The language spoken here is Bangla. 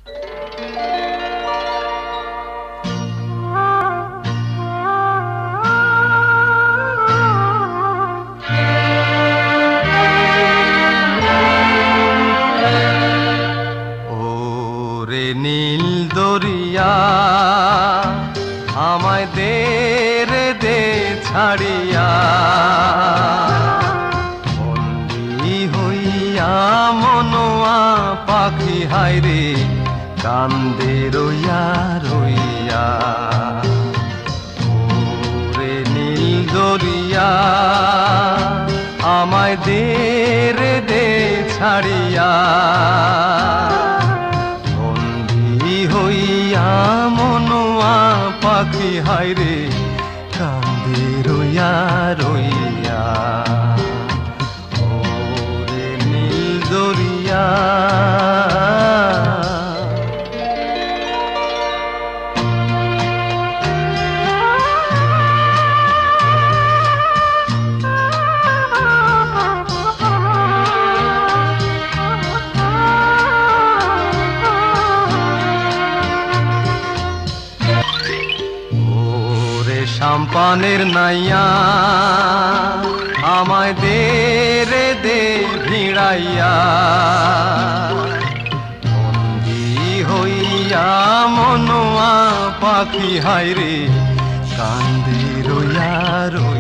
ওরে নীল দরিয়া আমায় দে রে দে ছাড়িয়া, বন্দী হইয়া মনোয়া পাখি হায়রে কান্দে রইয়া রইয়া। ওরে নীল দরিয়া আমায় দে রে দে ছাড়িয়া, বন্দী হইয়া মনোয়া পাখি হায়রে কান্দে রইয়া রইয়া। ওরে নীল দরিয়া সাম্পানের নাইয়া আমায় দে রে দে ভিড়াইয়া, বন্দী হইয়া মনোয়া পাখি হায়রে কান্দে রইয়া রইয়া।